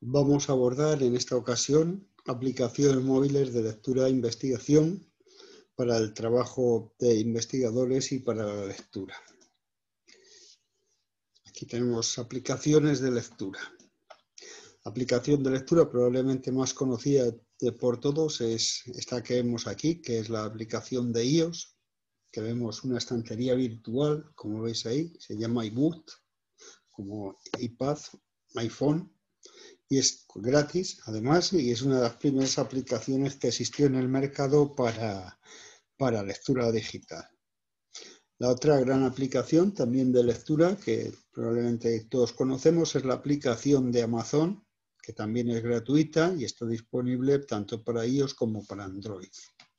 Vamos a abordar en esta ocasión aplicaciones móviles de lectura e investigación para el trabajo de investigadores y para la lectura. Aquí tenemos aplicaciones de lectura. Aplicación de lectura probablemente más conocida por todos es esta que vemos aquí, que es la aplicación de iOS, que vemos una estantería virtual, como veis ahí, se llama iBook, como iPad, iPhone, y es gratis además, y es una de las primeras aplicaciones que existió en el mercado para lectura digital. La otra gran aplicación también de lectura que probablemente todos conocemos es la aplicación de Amazon, que también es gratuita y está disponible tanto para iOS como para Android.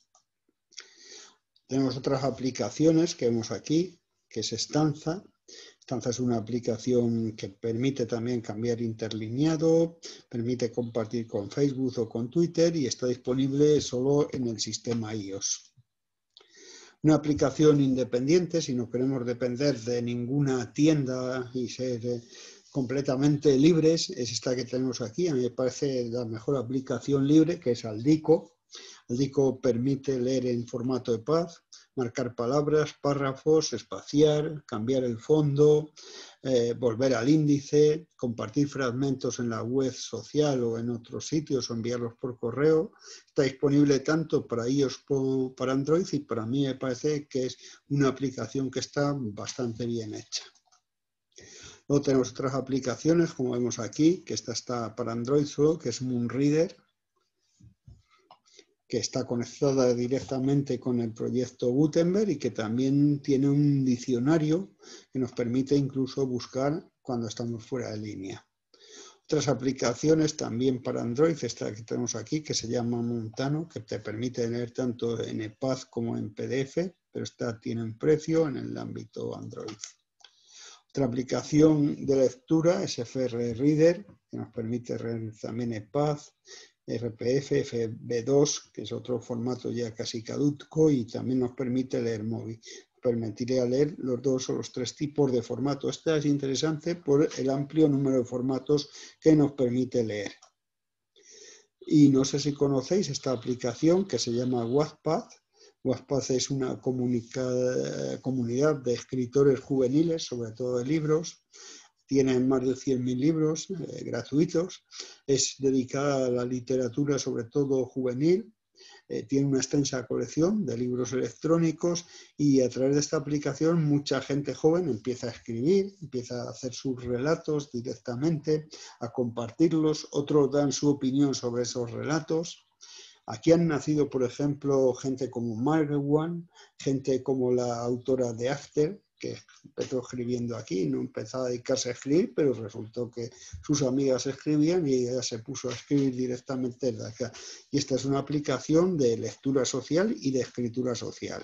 Tenemos otras aplicaciones que vemos aquí, que es Stanza. Stanza es una aplicación que permite también cambiar interlineado, permite compartir con Facebook o con Twitter y está disponible solo en el sistema iOS. Una aplicación independiente, si no queremos depender de ninguna tienda y ser completamente libres, es esta que tenemos aquí. A mí me parece la mejor aplicación libre, que es Aldico. Aldico permite leer en formato EPUB, marcar palabras, párrafos, espaciar, cambiar el fondo, volver al índice, compartir fragmentos en la web social o en otros sitios o enviarlos por correo. Está disponible tanto para iOS como para Android y para mí me parece que es una aplicación que está bastante bien hecha. Luego tenemos otras aplicaciones, como vemos aquí, que esta está para Android solo, que es Moonreader, que está conectada directamente con el proyecto Gutenberg y que también tiene un diccionario que nos permite incluso buscar cuando estamos fuera de línea. Otras aplicaciones también para Android, esta que tenemos aquí, que se llama Montano, que te permite leer tanto en EPUB como en PDF, pero esta tiene un precio en el ámbito Android. Otra aplicación de lectura es FR Reader, que nos permite leer también EPUB, RPF, FB2, que es otro formato ya casi caduco, y también nos permite leer móvil. Permitiría leer los dos o los tres tipos de formato. Esta es interesante por el amplio número de formatos que nos permite leer. Y no sé si conocéis esta aplicación que se llama Wattpad. Wattpad es una comunidad de escritores juveniles, sobre todo de libros. Tienen más de 100.000 libros gratuitos. Es dedicada a la literatura, sobre todo juvenil. Tiene una extensa colección de libros electrónicos y a través de esta aplicación mucha gente joven empieza a escribir, empieza a hacer sus relatos directamente, a compartirlos. Otros dan su opinión sobre esos relatos. Aquí han nacido, por ejemplo, gente como Marwan, gente como la autora de After, que empezó escribiendo aquí, no empezó a dedicarse a escribir, pero resultó que sus amigas escribían y ella se puso a escribir directamente desde acá. Y esta es una aplicación de lectura social y de escritura social.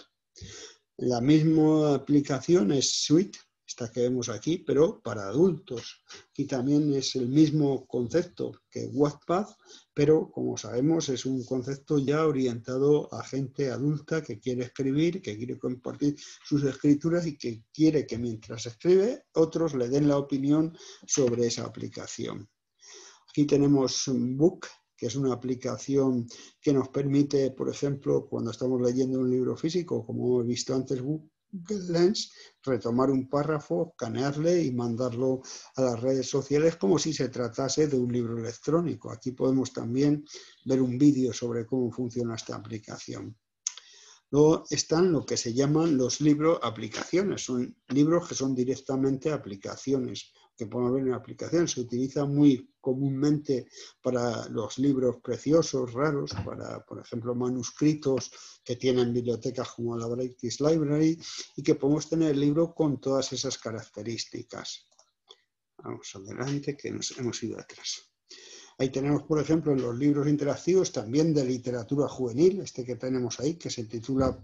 La misma aplicación es Suite, esta que vemos aquí, pero para adultos. Y también es el mismo concepto que Wattpad, pero como sabemos es un concepto ya orientado a gente adulta que quiere escribir, que quiere compartir sus escrituras y que quiere que mientras escribe otros le den la opinión sobre esa aplicación. Aquí tenemos Book, que es una aplicación que nos permite, por ejemplo, cuando estamos leyendo un libro físico, como hemos visto antes, Google Lens, retomar un párrafo, escanearle y mandarlo a las redes sociales como si se tratase de un libro electrónico. Aquí podemos también ver un vídeo sobre cómo funciona esta aplicación. Luego están lo que se llaman los libros aplicaciones. Son libros que son directamente aplicaciones, que podemos ver en aplicaciones. Se utiliza muy comúnmente para los libros preciosos, raros, para, por ejemplo, manuscritos que tienen bibliotecas como la British Library y que podemos tener el libro con todas esas características. Vamos adelante, que nos hemos ido atrás. Ahí tenemos, por ejemplo, en los libros interactivos también de literatura juvenil, este que tenemos ahí, que se titula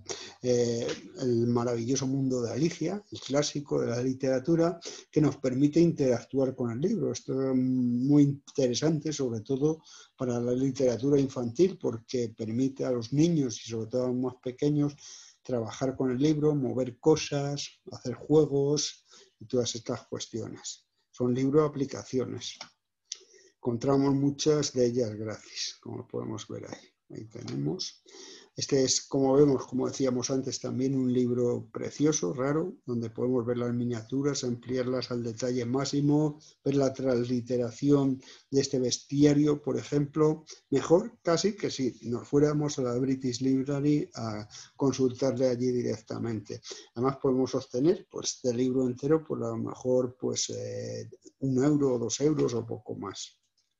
El maravilloso mundo de Alicia, el clásico de la literatura, que nos permite interactuar con el libro. Esto es muy interesante, sobre todo para la literatura infantil, porque permite a los niños y sobre todo a los más pequeños trabajar con el libro, mover cosas, hacer juegos y todas estas cuestiones. Son libro aplicaciones. Encontramos muchas de ellas gratis, como podemos ver ahí. Ahí tenemos. Este es, como vemos, como decíamos antes, también un libro precioso, raro, donde podemos ver las miniaturas, ampliarlas al detalle máximo, ver la transliteración de este bestiario, por ejemplo. Mejor casi que si nos fuéramos a la British Library a consultarle allí directamente. Además podemos obtener pues, del libro entero, por a lo mejor pues, 1 euro o 2 euros o poco más.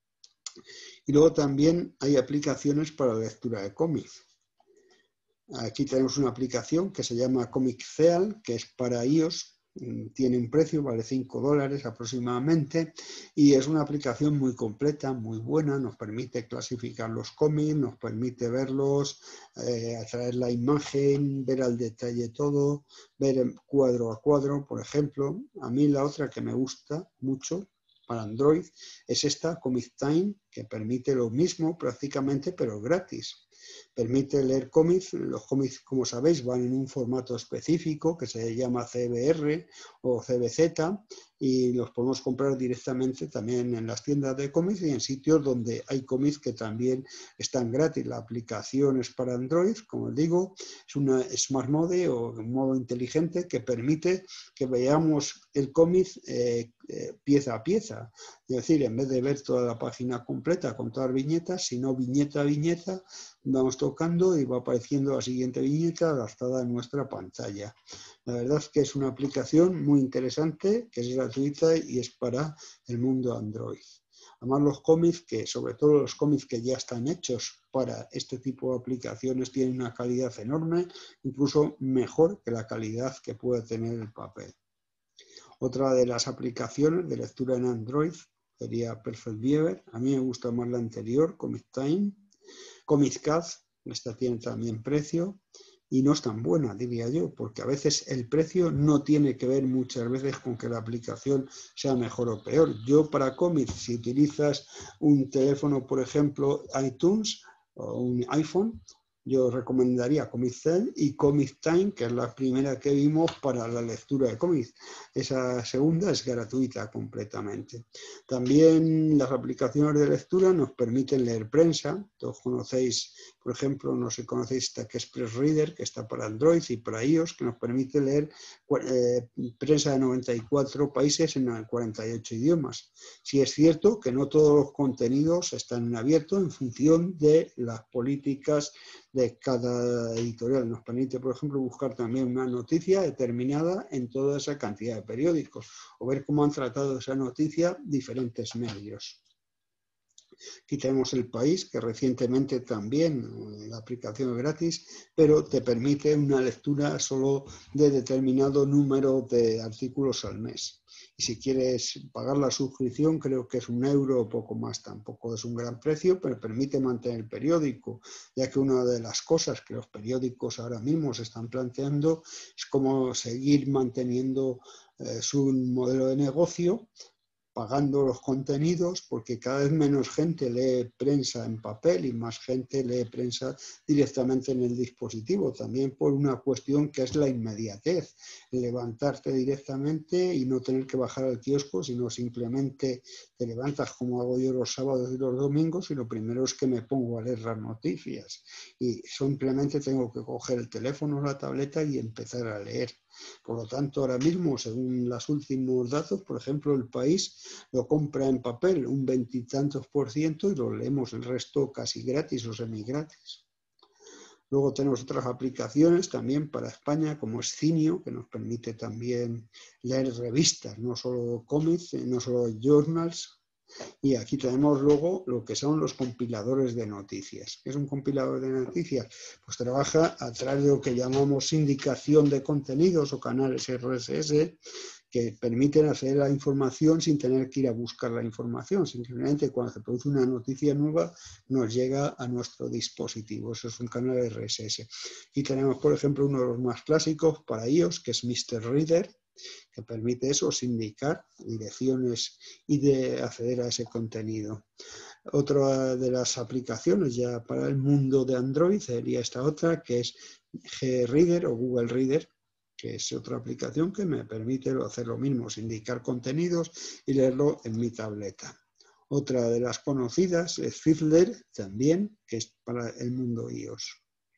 Y luego también hay aplicaciones para la lectura de cómics. Aquí tenemos una aplicación que se llama ComicCeal, que es para iOS, tiene un precio, vale $5 aproximadamente, y es una aplicación muy completa, muy buena, nos permite clasificar los cómics, nos permite verlos, atraer la imagen, ver al detalle todo, ver cuadro a cuadro, por ejemplo. A mí la otra que me gusta mucho para Android es esta, ComicTime, que permite lo mismo prácticamente, pero gratis. Permite leer cómics. Los cómics, como sabéis, van en un formato específico que se llama CBR o CBZ y los podemos comprar directamente también en las tiendas de cómics y en sitios donde hay cómics que también están gratis. La aplicación es para Android, como os digo, es una Smart Mode o un modo inteligente que permite que veamos el cómic pieza a pieza. Es decir, en vez de ver toda la página completa con todas las viñetas, sino viñeta a viñeta, vamos tocando y va apareciendo la siguiente viñeta adaptada a nuestra pantalla. La verdad es que es una aplicación muy interesante, que es gratuita y es para el mundo Android. Además los cómics, que sobre todo los cómics que ya están hechos para este tipo de aplicaciones, tienen una calidad enorme, incluso mejor que la calidad que puede tener el papel. Otra de las aplicaciones de lectura en Android sería Perfect Viewer. A mí me gusta más la anterior, ComicTime. ComicCat, esta tiene también precio y no es tan buena, diría yo, porque a veces el precio no tiene que ver muchas veces con que la aplicación sea mejor o peor. Yo para cómics, si utilizas un teléfono, por ejemplo, iTunes o un iPhone, yo recomendaría ComicCel y ComicTime, que es la primera que vimos para la lectura de cómics. Esa segunda es gratuita completamente. También las aplicaciones de lectura nos permiten leer prensa. Todos conocéis, por ejemplo, no sé si conocéis Express Reader, que está para Android y para iOS, que nos permite leer prensa de 94 países en 48 idiomas. Sí es cierto que no todos los contenidos están en abierto en función de las políticas de cada editorial. Nos permite, por ejemplo, buscar también una noticia determinada en toda esa cantidad de periódicos o ver cómo han tratado esa noticia diferentes medios. Aquí tenemos El País, que recientemente también la aplicación es gratis, pero te permite una lectura solo de determinado número de artículos al mes. Y si quieres pagar la suscripción, creo que es €1 o poco más. Tampoco es un gran precio, pero permite mantener el periódico, ya que una de las cosas que los periódicos ahora mismo se están planteando es cómo seguir manteniendo su modelo de negocio, pagando los contenidos, porque cada vez menos gente lee prensa en papel y más gente lee prensa directamente en el dispositivo, también por una cuestión que es la inmediatez, levantarte directamente y no tener que bajar al kiosco, sino simplemente te levantas como hago yo los sábados y los domingos y lo primero es que me pongo a leer las noticias y simplemente tengo que coger el teléfono o la tableta y empezar a leer. Por lo tanto, ahora mismo, según los últimos datos, por ejemplo, El País lo compra en papel un 20 y tantos % y lo leemos el resto casi gratis o semi-gratis. Luego tenemos otras aplicaciones también para España, como es Cinio, que nos permite también leer revistas, no solo cómics, no solo journals. Y aquí tenemos luego lo que son los compiladores de noticias. ¿Qué es un compilador de noticias? Pues trabaja a través de lo que llamamos sindicación de contenidos o canales RSS, que permiten acceder a la información sin tener que ir a buscar la información. Simplemente cuando se produce una noticia nueva nos llega a nuestro dispositivo. Eso es un canal RSS. Y tenemos, por ejemplo, uno de los más clásicos para iOS, que es Mr. Reader, que permite eso, sindicar direcciones y de acceder a ese contenido. Otra de las aplicaciones ya para el mundo de Android sería esta otra, que es Greader o Google Reader, que es otra aplicación que me permite hacer lo mismo, sindicar contenidos y leerlo en mi tableta. Otra de las conocidas es Fiddler, también, que es para el mundo iOS.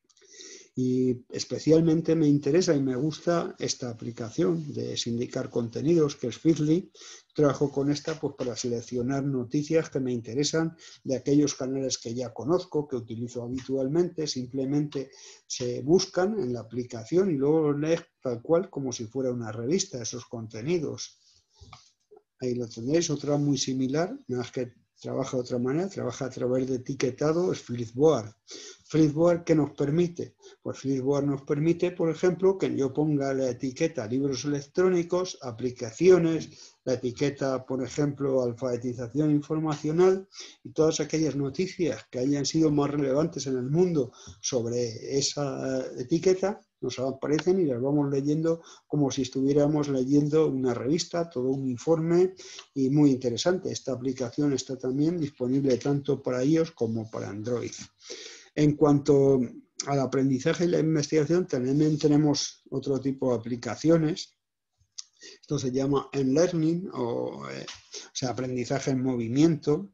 Y especialmente me interesa y me gusta esta aplicación de sindicar contenidos, que es Feedly. Trabajo con esta pues, para seleccionar noticias que me interesan de aquellos canales que ya conozco, que utilizo habitualmente. Simplemente se buscan en la aplicación y luego lees tal cual como si fuera una revista esos contenidos. Ahí lo tenéis. Otra muy similar, nada más que trabaja de otra manera, trabaja a través de etiquetado, es Flipboard. Flipboard, ¿qué nos permite? Pues Flipboard nos permite, por ejemplo, que yo ponga la etiqueta libros electrónicos, aplicaciones, la etiqueta, por ejemplo, alfabetización informacional y todas aquellas noticias que hayan sido más relevantes en el mundo sobre esa etiqueta, nos aparecen y las vamos leyendo como si estuviéramos leyendo una revista, todo un informe y muy interesante. Esta aplicación está también disponible tanto para iOS como para Android. En cuanto al aprendizaje y la investigación, también tenemos otro tipo de aplicaciones. Esto se llama M-Learning o sea, aprendizaje en movimiento.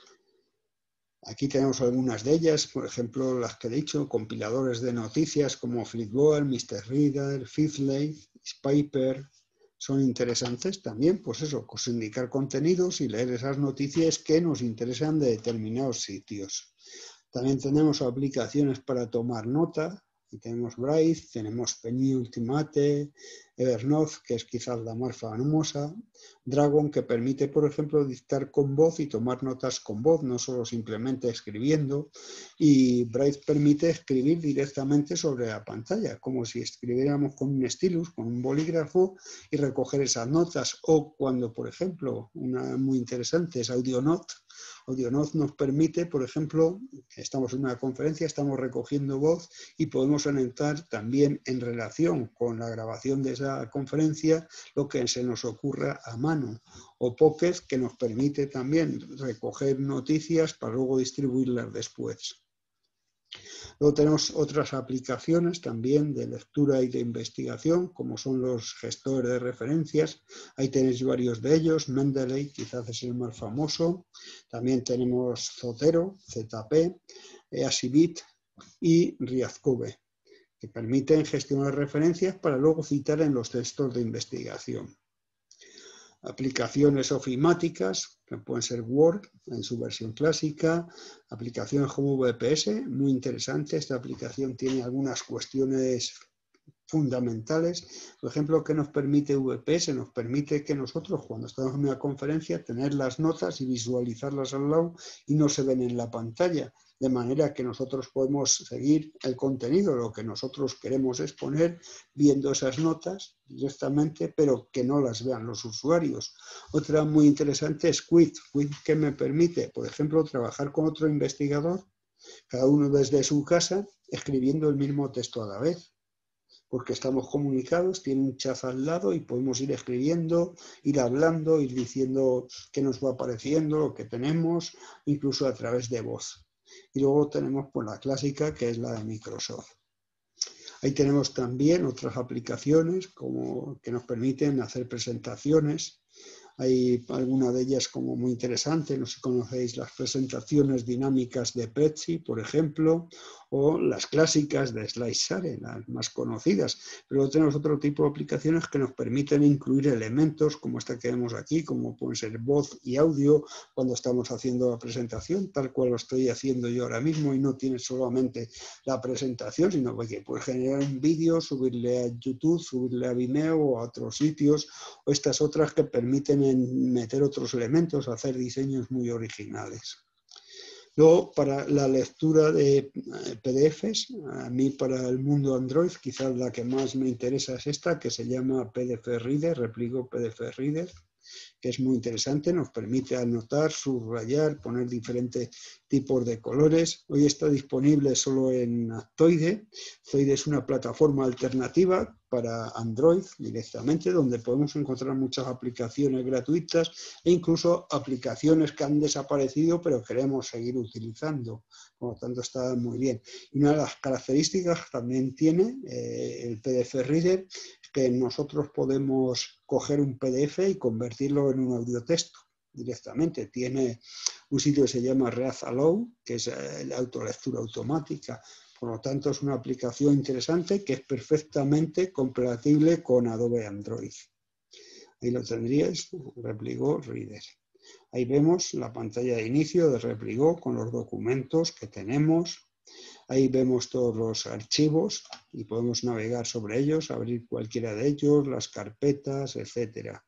Aquí tenemos algunas de ellas, por ejemplo, las que he dicho, compiladores de noticias como Flipboard, Mr. Reader, Feedly, Spiper. Son interesantes también, pues eso, indicar contenidos y leer esas noticias que nos interesan de determinados sitios. También tenemos aplicaciones para tomar nota. Y tenemos Braille, tenemos Penny Ultimate, Evernote, que es quizás la más famosa, Dragon, que permite, por ejemplo, dictar con voz y tomar notas con voz, no solo simplemente escribiendo, y Braille permite escribir directamente sobre la pantalla, como si escribiéramos con un stylus, con un bolígrafo, y recoger esas notas, o cuando, por ejemplo, una muy interesante es AudioNote. AudioNote nos permite, por ejemplo, estamos en una conferencia, estamos recogiendo voz y podemos anotar también en relación con la grabación de esa conferencia lo que se nos ocurra a mano. O Pocket, que nos permite también recoger noticias para luego distribuirlas después. Luego tenemos otras aplicaciones también de lectura y de investigación, como son los gestores de referencias. Ahí tenéis varios de ellos. Mendeley quizás es el más famoso. También tenemos Zotero, ZP, Easybit y Riazcube, que permiten gestionar referencias para luego citar en los textos de investigación. Aplicaciones ofimáticas, que pueden ser Word en su versión clásica, aplicaciones como VPS, muy interesante. Esta aplicación tiene algunas cuestiones fundamentales. Por ejemplo, ¿qué nos permite VPS? Nos permite que nosotros, cuando estamos en una conferencia, tener las notas y visualizarlas al lado y no se ven en la pantalla. De manera que nosotros podemos seguir el contenido, lo que nosotros queremos exponer, viendo esas notas directamente, pero que no las vean los usuarios. Otra muy interesante es Quid. Quid, que me permite, por ejemplo, trabajar con otro investigador, cada uno desde su casa, escribiendo el mismo texto a la vez. Porque estamos comunicados, tiene un chat al lado y podemos ir escribiendo, ir hablando, ir diciendo qué nos va apareciendo, lo que tenemos, incluso a través de voz. Y luego tenemos pues, la clásica, que es la de Microsoft. Ahí tenemos también otras aplicaciones como que nos permiten hacer presentaciones. Hay alguna de ellas como muy interesante, no sé si conocéis las presentaciones dinámicas de Prezi, por ejemplo, o las clásicas de SlideShare, las más conocidas. Pero tenemos otro tipo de aplicaciones que nos permiten incluir elementos como esta que vemos aquí, como pueden ser voz y audio cuando estamos haciendo la presentación, tal cual lo estoy haciendo yo ahora mismo, y no tiene solamente la presentación, sino que puedes generar un vídeo, subirle a YouTube, subirle a Vimeo o a otros sitios, o estas otras que permiten meter otros elementos, hacer diseños muy originales. Luego, para la lectura de PDFs, a mí para el mundo Android, quizás la que más me interesa es esta, que se llama PDF Reader, Repligo PDF Reader, que es muy interesante, nos permite anotar, subrayar, poner diferentes tipos de colores. Hoy está disponible solo en Aptoide. Aptoide es una plataforma alternativa para Android directamente, donde podemos encontrar muchas aplicaciones gratuitas e incluso aplicaciones que han desaparecido pero queremos seguir utilizando. Por lo tanto, está muy bien. Y una de las características también tiene el PDF Reader, que nosotros podemos coger un PDF y convertirlo en un audiotexto. directamente. Tiene un sitio que se llama Read Allow, que es la autolectura automática. Por lo tanto, es una aplicación interesante que es perfectamente compatible con Adobe Android. Ahí lo tendríais, Repligo Reader. Ahí vemos la pantalla de inicio de Repligo con los documentos que tenemos. Ahí vemos todos los archivos y podemos navegar sobre ellos, abrir cualquiera de ellos, las carpetas, etcétera.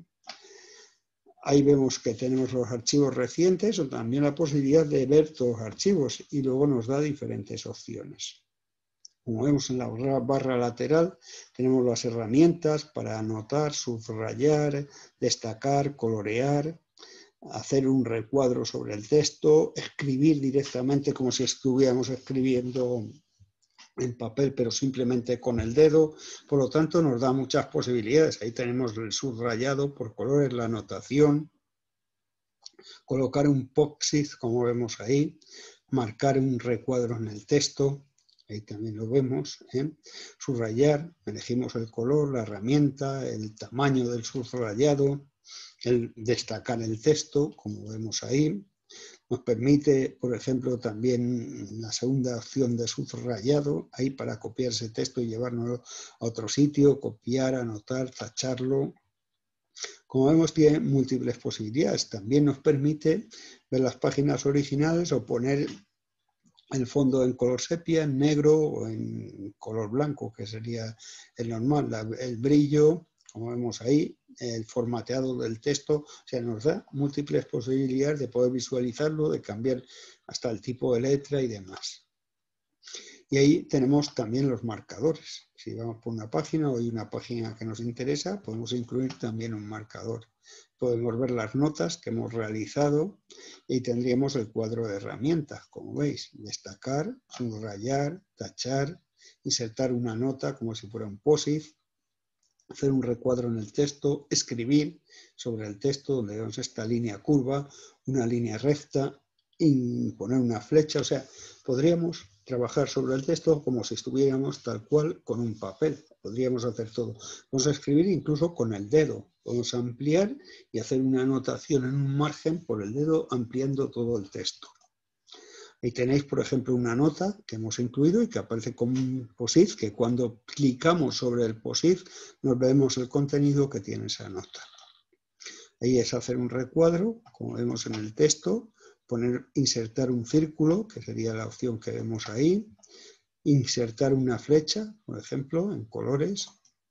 Ahí vemos que tenemos los archivos recientes o también la posibilidad de ver todos los archivos y luego nos da diferentes opciones. Como vemos en la barra lateral, tenemos las herramientas para anotar, subrayar, destacar, colorear, hacer un recuadro sobre el texto, escribir directamente como si estuviéramos escribiendo en papel, pero simplemente con el dedo. Por lo tanto, nos da muchas posibilidades. Ahí tenemos el subrayado por colores, la anotación, colocar un post-it, como vemos ahí, marcar un recuadro en el texto. Ahí también lo vemos, subrayar, elegimos el color, la herramienta, el tamaño del subrayado, el destacar el texto, como vemos ahí. Nos permite, por ejemplo, también la segunda opción de subrayado, ahí para copiar ese texto y llevarlo a otro sitio, copiar, anotar, tacharlo. Como vemos, tiene múltiples posibilidades. También nos permite ver las páginas originales o poner el fondo en color sepia, en negro o en color blanco, que sería el normal, el brillo, como vemos ahí, el formateado del texto, o sea, nos da múltiples posibilidades de poder visualizarlo, de cambiar hasta el tipo de letra y demás. Y ahí tenemos también los marcadores. Si vamos por una página o hay una página que nos interesa, podemos incluir también un marcador. Podemos ver las notas que hemos realizado y tendríamos el cuadro de herramientas, como veis, destacar, subrayar, tachar, insertar una nota como si fuera un post-it, hacer un recuadro en el texto, escribir sobre el texto donde vemos esta línea curva, una línea recta, y poner una flecha, o sea, podríamos trabajar sobre el texto como si estuviéramos tal cual con un papel. Podríamos hacer todo. Vamos a escribir incluso con el dedo. Podemos ampliar y hacer una anotación en un margen por el dedo ampliando todo el texto. Ahí tenéis, por ejemplo, una nota que hemos incluido y que aparece como un post-it, que cuando clicamos sobre el post-it nos vemos el contenido que tiene esa nota. Ahí es hacer un recuadro, como vemos en el texto, insertar un círculo, que sería la opción que vemos ahí, insertar una flecha, por ejemplo, en colores,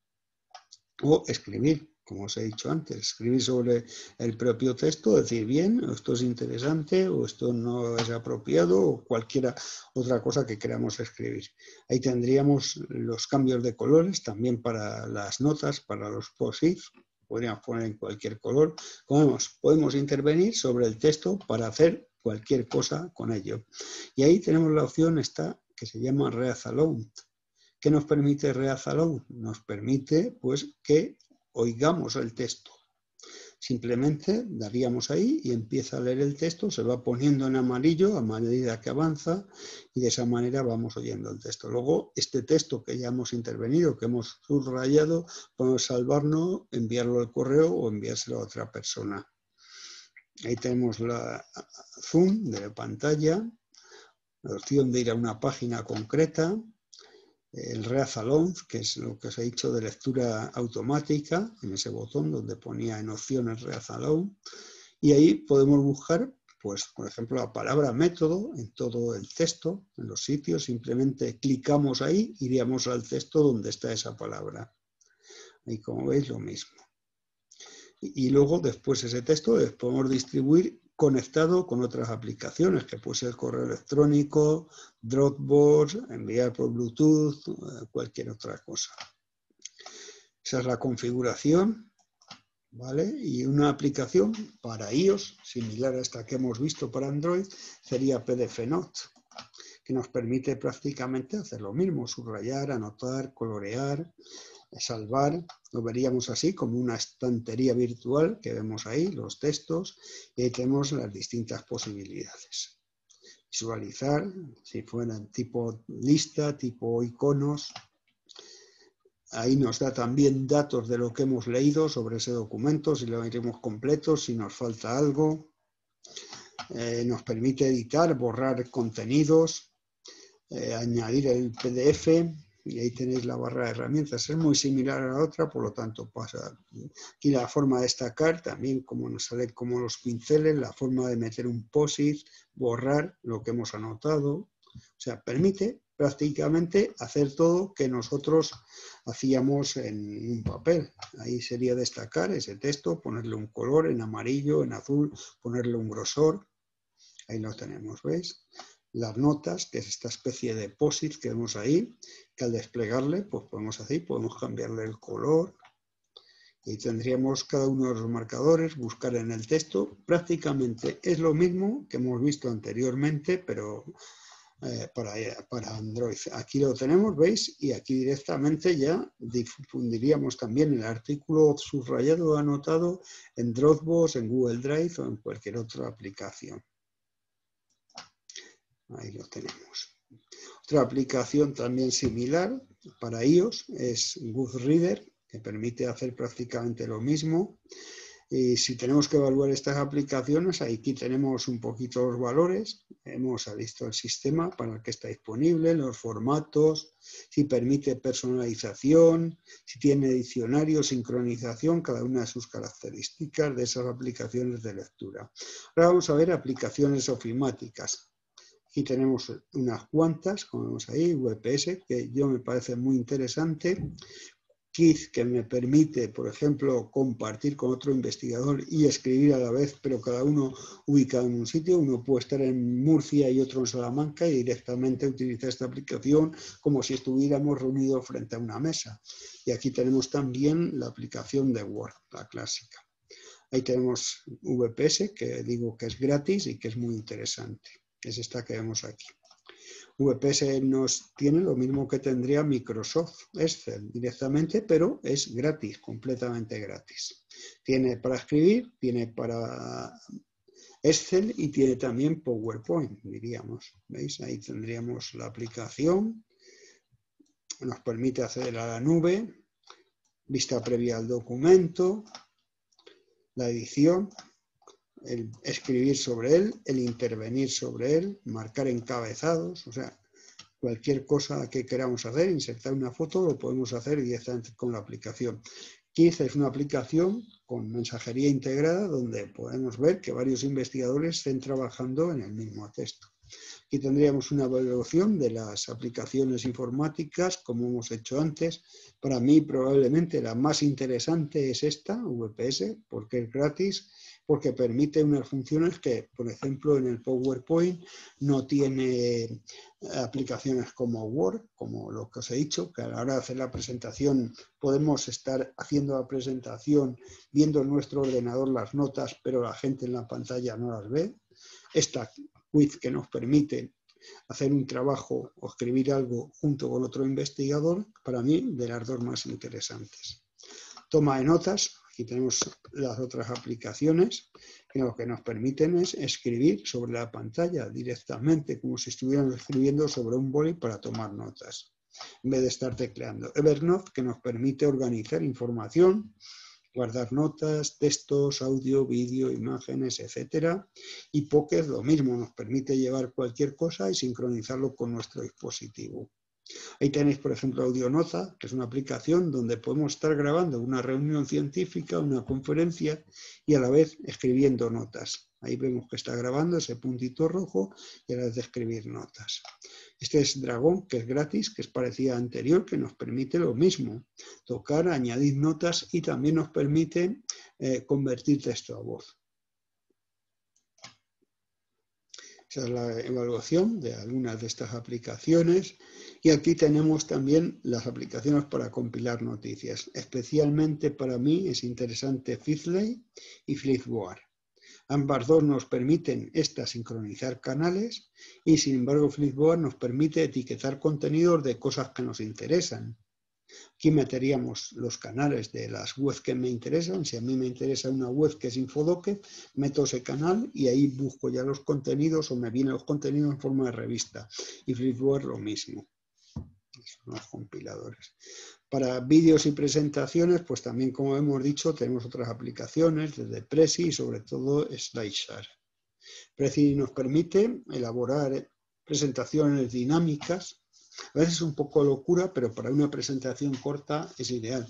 o escribir, como os he dicho antes, escribir sobre el propio texto, decir bien, esto es interesante, o esto no es apropiado, o cualquier otra cosa que queramos escribir. Ahí tendríamos los cambios de colores, también para las notas, para los post-its, podríamos poner en cualquier color. Como vemos, podemos intervenir sobre el texto para hacer cualquier cosa con ello. Y ahí tenemos la opción esta que se llama Read Aloud. ¿Qué nos permite Read Aloud? Nos permite pues que oigamos el texto. Simplemente daríamos ahí y empieza a leer el texto, se va poniendo en amarillo a medida que avanza y de esa manera vamos oyendo el texto. Luego, este texto que ya hemos intervenido, que hemos subrayado, podemos salvarlo, enviarlo al correo o enviárselo a otra persona. Ahí tenemos la zoom de la pantalla, la opción de ir a una página concreta, el Read Aloud, que es lo que os he dicho de lectura automática, en ese botón donde ponía en opciones Read Aloud, y ahí podemos buscar, pues, por ejemplo, la palabra método en todo el texto, en los sitios, simplemente clicamos ahí, iríamos al texto donde está esa palabra. Ahí, como veis, lo mismo. Y luego, después ese texto, lo podemos distribuir conectado con otras aplicaciones, que puede ser correo electrónico, Dropbox, enviar por Bluetooth, cualquier otra cosa. Esa es la configuración, ¿vale? Y una aplicación para iOS, similar a esta que hemos visto para Android, sería PDF Note, que nos permite prácticamente hacer lo mismo, subrayar, anotar, colorear, salvar. Lo veríamos así como una estantería virtual que vemos ahí, los textos, y ahí tenemos las distintas posibilidades. Visualizar, si fueran tipo lista, tipo iconos, Ahí nos da también datos de lo que hemos leído sobre ese documento, si lo iremos completo, si nos falta algo. Nos permite editar, borrar contenidos, añadir el PDF, y ahí tenéis la barra de herramientas. Es muy similar a la otra, por lo tanto pasa aquí la forma de destacar, también como nos sale como los pinceles, la forma de meter un post-it, borrar lo que hemos anotado. O sea, permite prácticamente hacer todo que nosotros hacíamos en un papel. Ahí sería destacar ese texto, ponerle un color en amarillo, en azul, ponerle un grosor. Ahí lo tenemos, ¿veis? Las notas, que es esta especie de POSIT que vemos ahí, que al desplegarle, pues podemos hacer, podemos cambiarle el color. Y tendríamos cada uno de los marcadores, buscar en el texto. Prácticamente es lo mismo que hemos visto anteriormente, pero para Android. Aquí lo tenemos, ¿veis? Y aquí directamente ya difundiríamos también el artículo subrayado o anotado en Dropbox, en Google Drive o en cualquier otra aplicación. Ahí lo tenemos. Otra aplicación también similar para iOS es Goodreader, que permite hacer prácticamente lo mismo. Y si tenemos que evaluar estas aplicaciones, aquí tenemos un poquito los valores. Hemos visto el sistema para el que está disponible, los formatos, si permite personalización, si tiene diccionario, sincronización, cada una de sus características de esas aplicaciones de lectura. Ahora vamos a ver aplicaciones ofimáticas. Aquí tenemos unas cuantas, como vemos ahí, WPS, que yo me parece muy interesante. Keith, que me permite, por ejemplo, compartir con otro investigador y escribir a la vez, pero cada uno ubicado en un sitio. Uno puede estar en Murcia y otro en Salamanca y directamente utilizar esta aplicación como si estuviéramos reunidos frente a una mesa. Y aquí tenemos también la aplicación de Word, la clásica. Ahí tenemos VPS, que digo que es gratis y que es muy interesante. Es esta que vemos aquí. VPS nos tiene lo mismo que tendría Microsoft Excel directamente, pero es gratis, completamente gratis. Tiene para escribir, tiene para Excel y tiene también PowerPoint, diríamos. ¿Veis? Ahí tendríamos la aplicación. Nos permite acceder a la nube, vista previa al documento, la edición, el escribir sobre él, el intervenir sobre él, marcar encabezados, o sea, cualquier cosa que queramos hacer, insertar una foto, lo podemos hacer directamente con la aplicación. Keith es una aplicación con mensajería integrada donde podemos ver que varios investigadores estén trabajando en el mismo texto. Aquí tendríamos una evaluación de las aplicaciones informáticas, como hemos hecho antes. Para mí probablemente la más interesante es esta, VPS, porque es gratis, porque permite unas funciones que, por ejemplo, en el PowerPoint no tiene aplicaciones como Word, como lo que os he dicho, que a la hora de hacer la presentación podemos estar haciendo la presentación, viendo en nuestro ordenador las notas, pero la gente en la pantalla no las ve. Esta quiz que nos permite hacer un trabajo o escribir algo junto con otro investigador, para mí, de las dos más interesantes. Toma de notas. Aquí tenemos las otras aplicaciones que lo que nos permiten es escribir sobre la pantalla directamente, como si estuviéramos escribiendo sobre un boli para tomar notas, en vez de estar tecleando. Evernote, que nos permite organizar información, guardar notas, textos, audio, vídeo, imágenes, etc. Y Pocket lo mismo, nos permite llevar cualquier cosa y sincronizarlo con nuestro dispositivo. Ahí tenéis, por ejemplo, Audionota, que es una aplicación donde podemos estar grabando una reunión científica, una conferencia y a la vez escribiendo notas. Ahí vemos que está grabando ese puntito rojo y a la vez de escribir notas. Este es Dragon, que es gratis, que es parecida a anterior, que nos permite lo mismo, tocar, añadir notas y también nos permite convertir texto a voz. Esa es la evaluación de algunas de estas aplicaciones. Y aquí tenemos también las aplicaciones para compilar noticias. Especialmente para mí es interesante Feedly y Flipboard. Ambas dos nos permiten sincronizar canales y sin embargo Flipboard nos permite etiquetar contenidos de cosas que nos interesan. Aquí meteríamos los canales de las webs que me interesan. Si a mí me interesa una web que es Infodoc, meto ese canal y ahí busco ya los contenidos o me vienen los contenidos en forma de revista. Y Flipboard lo mismo. Son los compiladores. Para vídeos y presentaciones, pues también, como hemos dicho, tenemos otras aplicaciones desde Prezi y sobre todo SlideShare. Prezi nos permite elaborar presentaciones dinámicas. A veces es un poco locura, pero para una presentación corta es ideal.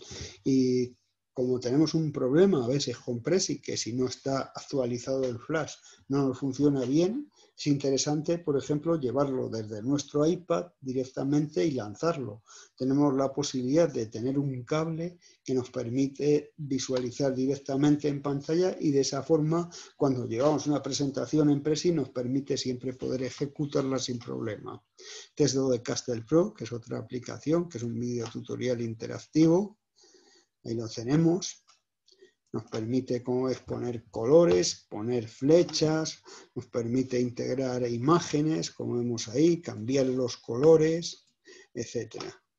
Y como tenemos un problema a veces con Prezi, que si no está actualizado el flash no nos funciona bien, es interesante, por ejemplo, llevarlo desde nuestro iPad directamente y lanzarlo. Tenemos la posibilidad de tener un cable que nos permite visualizar directamente en pantalla y de esa forma, cuando llevamos una presentación en Prezi, nos permite siempre poder ejecutarla sin problema. Texto de Castle Pro, que es otra aplicación, que es un video tutorial interactivo. Ahí lo tenemos. Nos permite, como ves, poner colores, poner flechas, nos permite integrar imágenes, como vemos ahí, cambiar los colores, etc.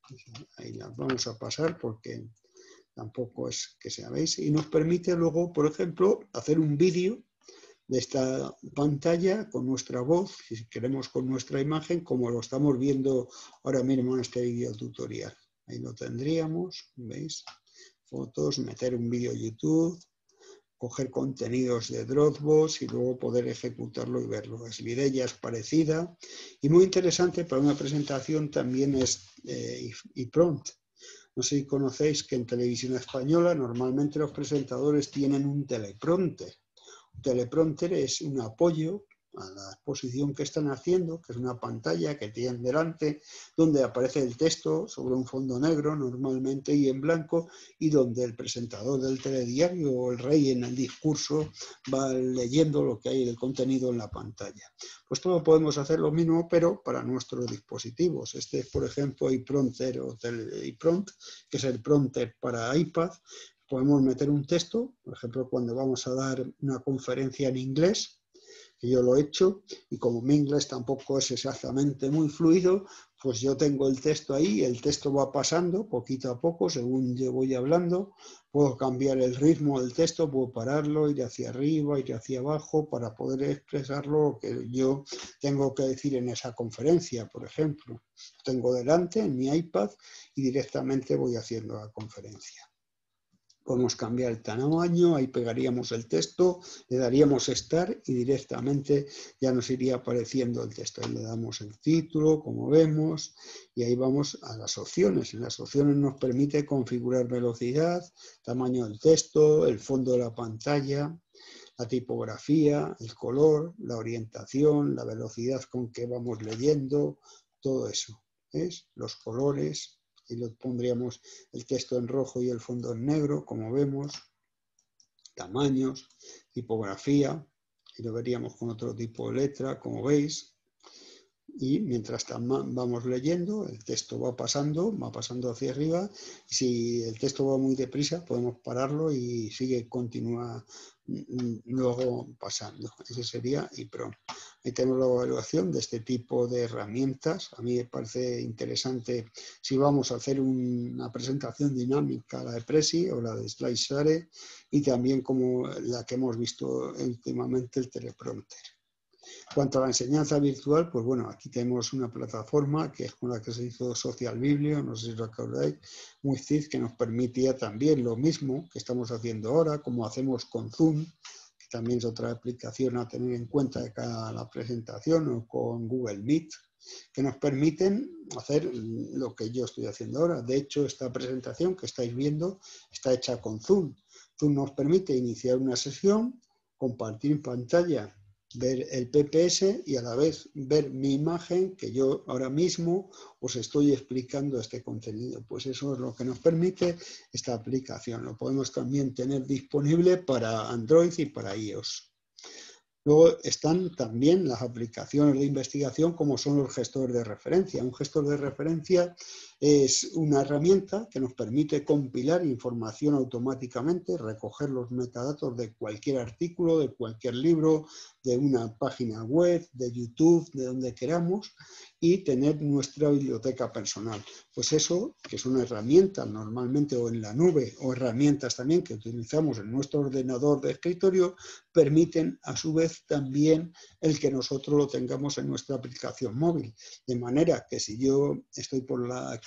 Ahí las vamos a pasar porque tampoco es que sabéis. Y nos permite luego, por ejemplo, hacer un vídeo de esta pantalla con nuestra voz, si queremos con nuestra imagen, como lo estamos viendo ahora mismo en este vídeo tutorial. Ahí lo tendríamos, ¿veis? Fotos, meter un vídeo YouTube, coger contenidos de Dropbox y luego poder ejecutarlo y verlo. La idea es parecida y muy interesante para una presentación también es ePrompt. No sé si conocéis que en televisión española normalmente los presentadores tienen un teleprompter. Un teleprompter es un apoyo a la exposición que están haciendo, que es una pantalla que tienen delante, donde aparece el texto sobre un fondo negro normalmente y en blanco, y donde el presentador del telediario o el rey en el discurso va leyendo lo que hay el contenido en la pantalla. Pues todo podemos hacer lo mismo, pero para nuestros dispositivos. Este es, por ejemplo, iPrompter o iPrompt, que es el prompter para iPad. Podemos meter un texto, por ejemplo, cuando vamos a dar una conferencia en inglés, que yo lo he hecho, y como mi inglés tampoco es exactamente muy fluido, pues yo tengo el texto ahí, el texto va pasando poquito a poco según yo voy hablando, puedo cambiar el ritmo del texto, puedo pararlo, ir hacia arriba, ir hacia abajo, para poder expresar lo que yo tengo que decir en esa conferencia, por ejemplo. Lo tengo delante en mi iPad y directamente voy haciendo la conferencia. Podemos cambiar el tamaño, ahí pegaríamos el texto, le daríamos Start y directamente ya nos iría apareciendo el texto. Ahí le damos el título, como vemos, y ahí vamos a las opciones. En las opciones nos permite configurar velocidad, tamaño del texto, el fondo de la pantalla, la tipografía, el color, la orientación, la velocidad con que vamos leyendo, todo eso. ¿Ves? Los colores. Y lo pondríamos el texto en rojo y el fondo en negro, como vemos, tamaños, tipografía, y lo veríamos con otro tipo de letra, como veis. Y mientras vamos leyendo, el texto va pasando hacia arriba, y si el texto va muy deprisa, podemos pararlo y continúa luego pasando. Ese sería ePrompt. Ahí tenemos la evaluación de este tipo de herramientas. A mí me parece interesante si vamos a hacer una presentación dinámica, la de Prezi o la de SlideShare, y también como la que hemos visto últimamente, el teleprompter. En cuanto a la enseñanza virtual, pues bueno, aquí tenemos una plataforma que es con la que se hizo Social Biblio, no sé si lo acordáis, MUICID, que nos permitía también lo mismo que estamos haciendo ahora, como hacemos con Zoom, que también es otra aplicación a tener en cuenta de cara a la presentación, o con Google Meet, que nos permiten hacer lo que yo estoy haciendo ahora. De hecho, esta presentación que estáis viendo está hecha con Zoom. Zoom nos permite iniciar una sesión, compartir pantalla, ver el PPS y a la vez ver mi imagen que yo ahora mismo os estoy explicando este contenido. Pues eso es lo que nos permite esta aplicación. Lo podemos también tener disponible para Android y para iOS. Luego están también las aplicaciones de investigación como son los gestores de referencia. Un gestor de referencia es una herramienta que nos permite compilar información automáticamente, recoger los metadatos de cualquier artículo, de cualquier libro, de una página web, de YouTube, de donde queramos, y tener nuestra biblioteca personal. Pues eso, que son herramientas normalmente o en la nube o herramientas también que utilizamos en nuestro ordenador de escritorio, permiten a su vez también el que nosotros lo tengamos en nuestra aplicación móvil. De manera que si yo estoy por la calle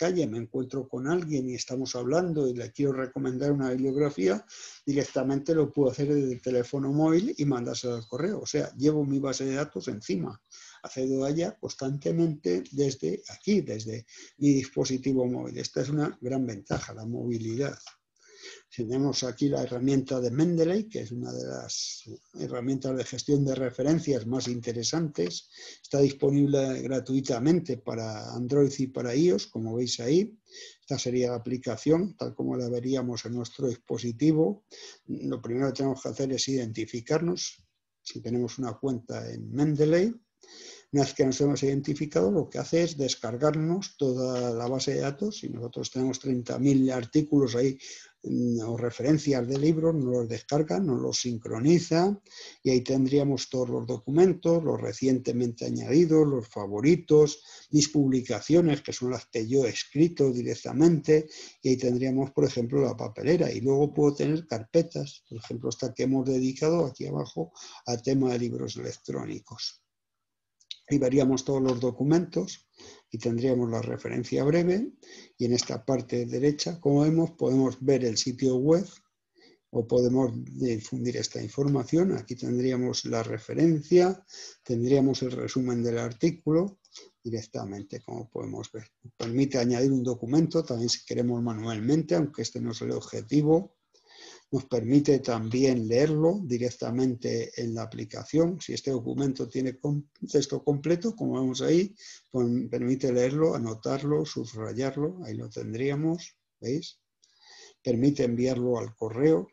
calle me encuentro con alguien y estamos hablando y le quiero recomendar una bibliografía, directamente lo puedo hacer desde el teléfono móvil y mandárselo al correo. O sea, llevo mi base de datos encima. Accedo a ella constantemente desde aquí, desde mi dispositivo móvil. Esta es una gran ventaja, la movilidad. Tenemos aquí la herramienta de Mendeley, que es una de las herramientas de gestión de referencias más interesantes. Está disponible gratuitamente para Android y para iOS, como veis ahí. Esta sería la aplicación, tal como la veríamos en nuestro dispositivo. Lo primero que tenemos que hacer es identificarnos, si tenemos una cuenta en Mendeley. Una vez que nos hemos identificado, lo que hace es descargarnos toda la base de datos. Si nosotros tenemos 30.000 artículos ahí o referencias de libros, nos los descarga, nos los sincroniza y ahí tendríamos todos los documentos, los recientemente añadidos, los favoritos, mis publicaciones, que son las que yo he escrito directamente, y ahí tendríamos, por ejemplo, la papelera. Y luego puedo tener carpetas, por ejemplo, esta que hemos dedicado aquí abajo al tema de libros electrónicos. Ahí veríamos todos los documentos y tendríamos la referencia breve, y en esta parte derecha, como vemos, podemos ver el sitio web o podemos difundir esta información. Aquí tendríamos la referencia, tendríamos el resumen del artículo directamente, como podemos ver. Permite añadir un documento, también si queremos manualmente, aunque este no es el objetivo. Nos permite también leerlo directamente en la aplicación. Si este documento tiene texto completo, como vemos ahí, pues permite leerlo, anotarlo, subrayarlo. Ahí lo tendríamos, ¿veis? Permite enviarlo al correo.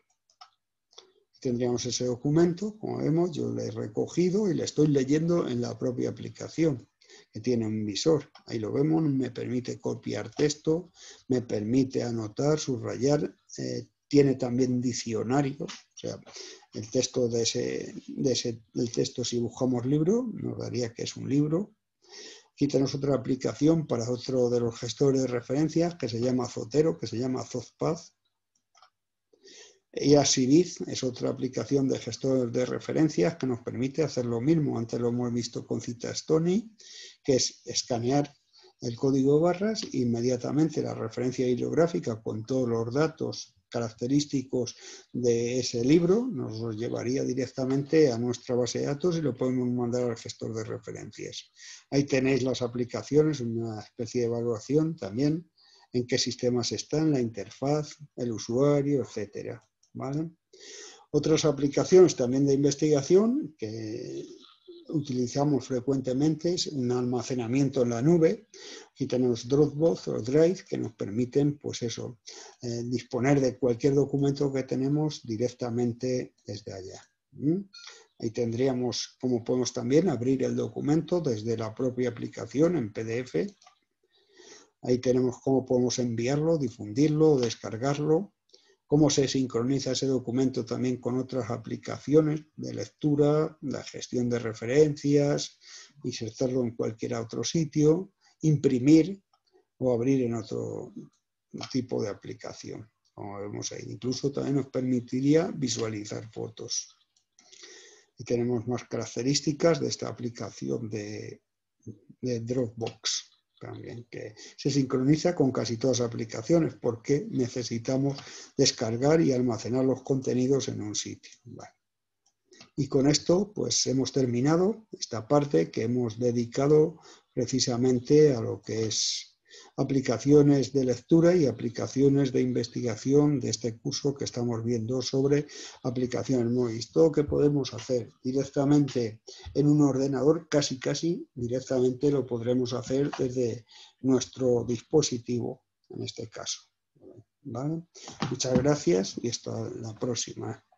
Tendríamos ese documento, como vemos, yo lo he recogido y lo estoy leyendo en la propia aplicación, que tiene un visor. Ahí lo vemos, me permite copiar texto, me permite anotar, subrayar. Tiene también diccionario, o sea, el texto del texto, si buscamos libro, nos daría que es un libro. Aquí tenemos otra aplicación para otro de los gestores de referencias que se llama Zotero, que se llama Zotpad. Y Asiviz es otra aplicación de gestores de referencias que nos permite hacer lo mismo. Antes lo hemos visto con Citastony, que es escanear el código barras e inmediatamente la referencia bibliográfica con todos los datos característicos de ese libro nos los llevaría directamente a nuestra base de datos y lo podemos mandar al gestor de referencias. Ahí tenéis las aplicaciones, una especie de evaluación también, en qué sistemas están, la interfaz, el usuario, etcétera. ¿Vale? Otras aplicaciones también de investigación que utilizamos frecuentemente es un almacenamiento en la nube. Aquí tenemos Dropbox o Drive que nos permiten, pues eso, disponer de cualquier documento que tenemos directamente desde allá. Ahí tendríamos, como podemos también abrir el documento desde la propia aplicación en PDF. Ahí tenemos cómo podemos enviarlo, difundirlo o descargarlo. Cómo se sincroniza ese documento también con otras aplicaciones de lectura, la gestión de referencias, insertarlo en cualquier otro sitio, imprimir o abrir en otro tipo de aplicación, como vemos ahí. Incluso también nos permitiría visualizar fotos. Y tenemos más características de esta aplicación de Dropbox también, que se sincroniza con casi todas las aplicaciones porque necesitamos descargar y almacenar los contenidos en un sitio. Vale. Y con esto pues hemos terminado esta parte que hemos dedicado precisamente a lo que es aplicaciones de lectura y aplicaciones de investigación de este curso que estamos viendo sobre aplicaciones móviles. Todo lo que podemos hacer directamente en un ordenador, casi directamente lo podremos hacer desde nuestro dispositivo, en este caso. ¿Vale? Muchas gracias y hasta la próxima.